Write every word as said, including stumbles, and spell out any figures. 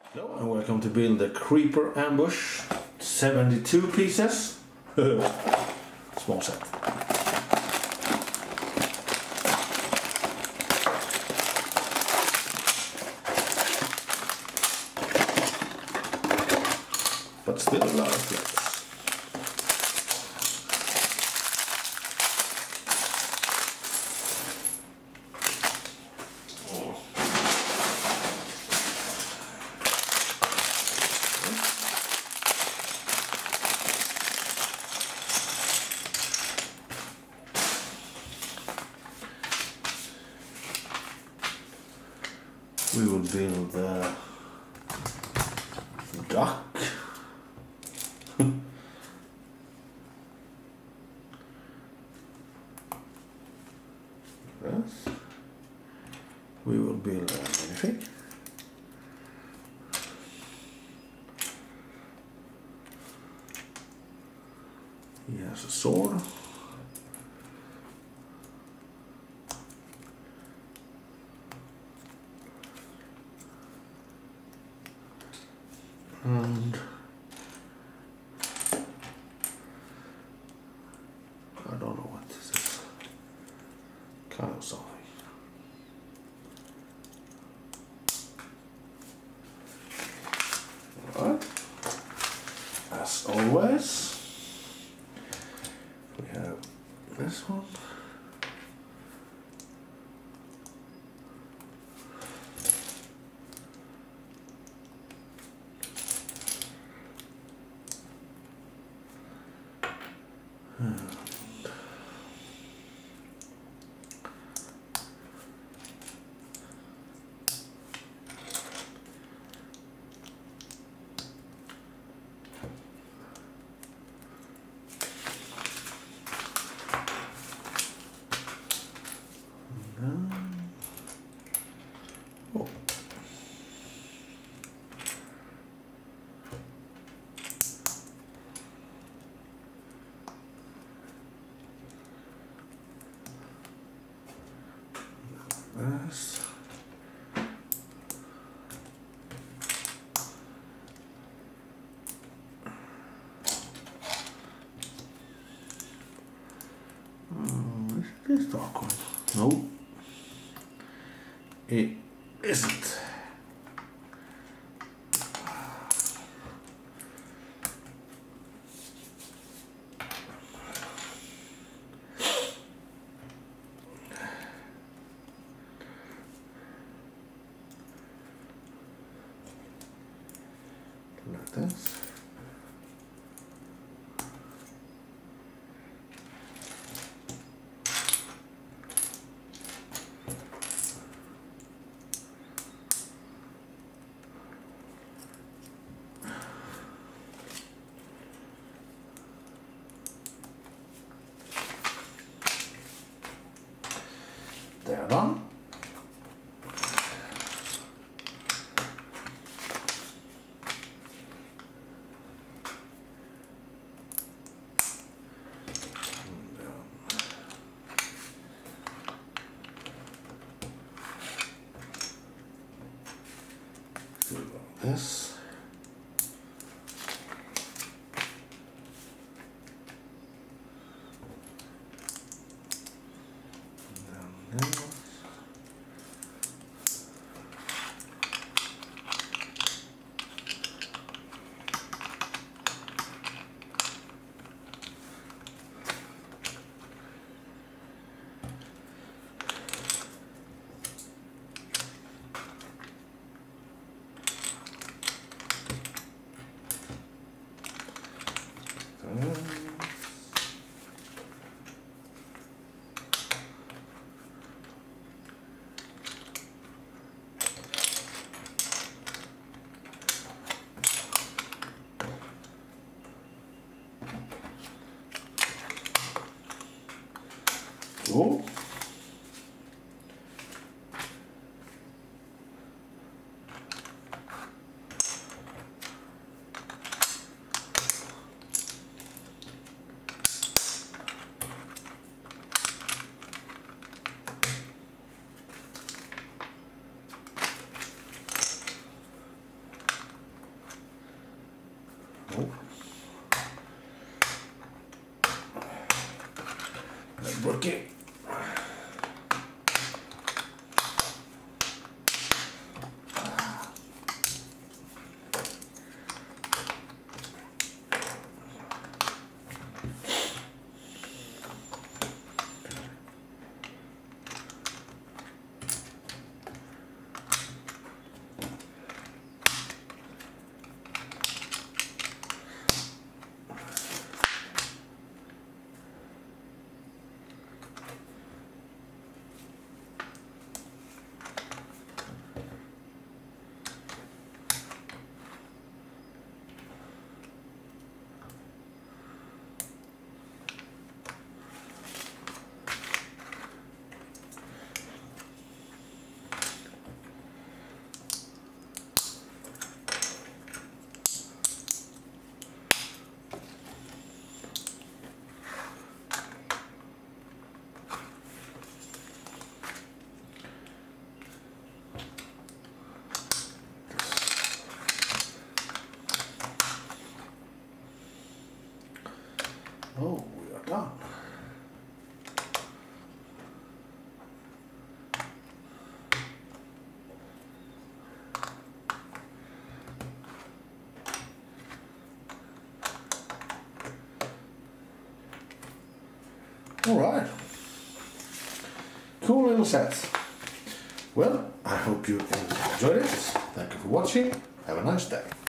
Hello and welcome to build the creeper ambush. seventy-two pieces. Small set. But still a lot of flex. We will build the duck. Yes. We will build a minifig. He has a sword. And I don't know what this is. Kind of something. Alright. As always, we have this one. And oh. This. Oh, is this dark one? No, it isn't. Like this. They're done. This. And then this. Alright. Cool little set. Well, I hope you enjoyed it. Thank you for watching. Have a nice day.